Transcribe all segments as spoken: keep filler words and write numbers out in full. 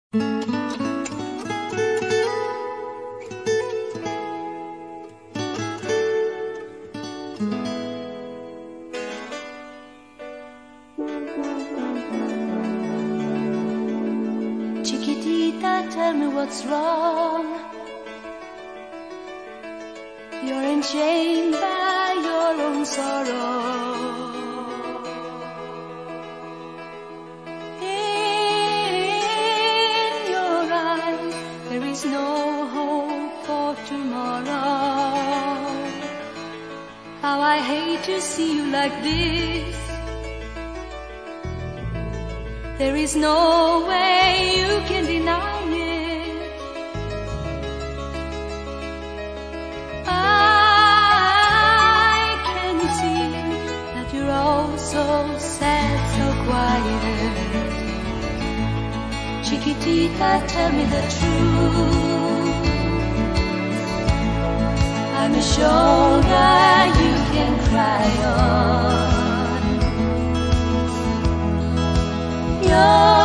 Chiquitita, tell me what's wrong. You're enchained by your own sorrow. In your eyes there is no hope for tomorrow. How I hate to see you like this. There is no way you can deny it. I can see that you're all so sad, so quiet. Chiquitita, tell me the truth. I'm a shoulder you can cry on. Your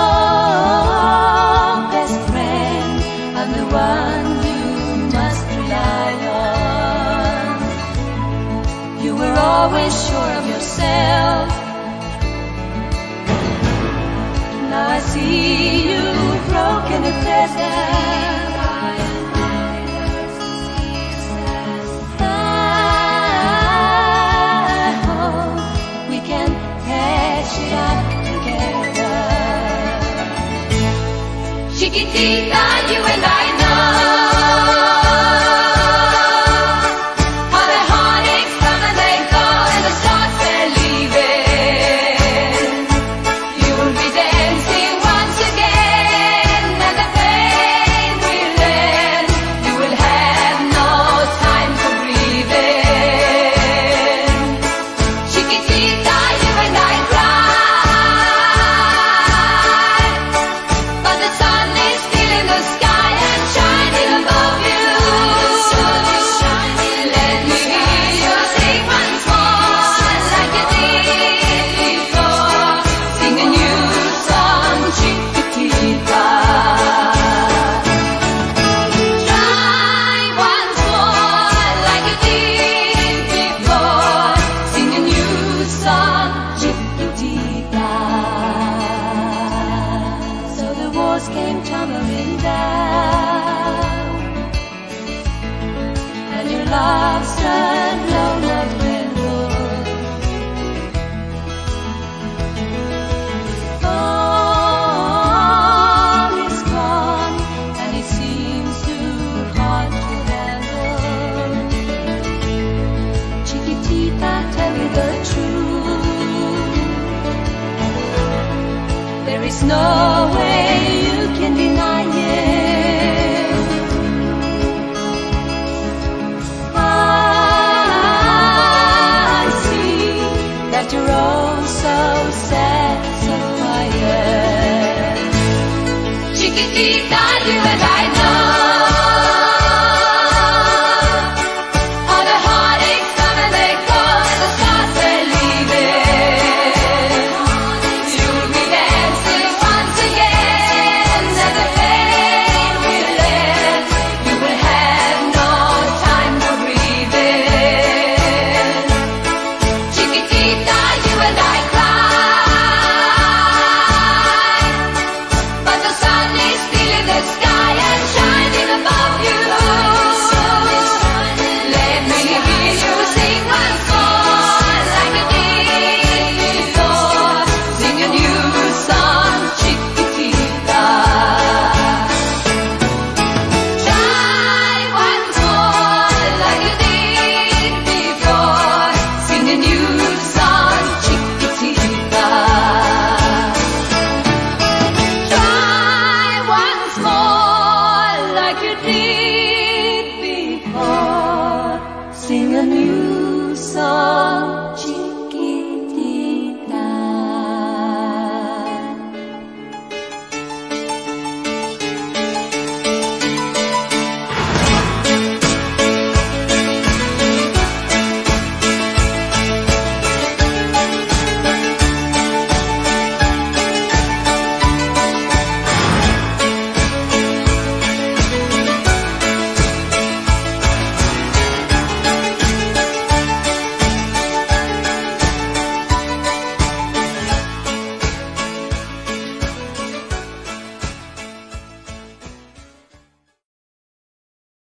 best friend, I'm the one you must rely on. You were always sure of yourself. Now I see you've broken a feather. I hope we can patch it up. Chiquitita, you and I know how the heartaches come and they go and the stars they're leaving. You will be dancing once again and the pain will end. You will have no time for breathing. Chiquitita, you and I cry, but the sun in the sky and shining above you. Let me hear you sing once more like you did before. Sing a new song, Chiquitita. Try once more like you did before. Sing a new song, Chiquitita. So the walls came tumbling down, and your love's turned blown up railroad. All is gone, and it seems too hard to handle. Chiquitita, tell me the truth. There is no way you can deny it. I see that you're all so sad, so quiet. Chiquitita, you